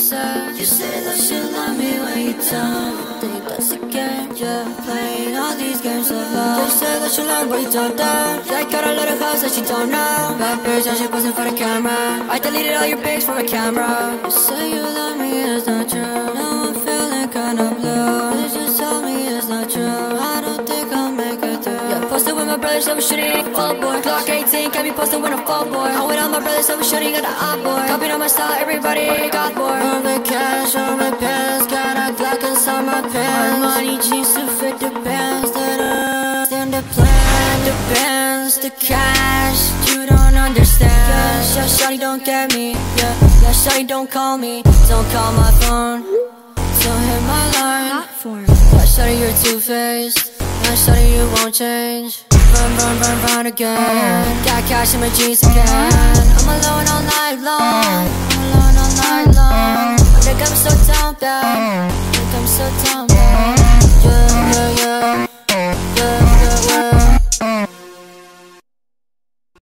You say that you love me when you don't. Think that's a game, yeah. Playing all these games of love. They say that you love but you don't know. I got a lot of hoes that you don't know. Bad bitch, I should posing for the camera. I deleted all your pics from my camera. You say you love me, it's not true. Now I'm feeling kinda blue. You just told me it's not true. I don't think I'll make it through. Yeah, posted with my brothers, I was shooting full boy. Glock 18, can't be posted when I'm full boy. I'm with all my brothers, I was shooting at the odd boy. Copying on my style, everybody got bored. On the cash, on my pants, got a Glock inside my pants. Money jeans to fit the bands, stand the plan, the bands, the cash. You don't understand. Yeah, shawty don't get me. Yeah, shawty don't call me. Don't call my phone. Don't hit my line. Yeah, shawty you're two-faced. Yeah, shawty you won't change. Run again. Got cash in my jeans again. I'm alone all night long. I'm alone all night long. I think I'm so down bad. I think I'm so down bad.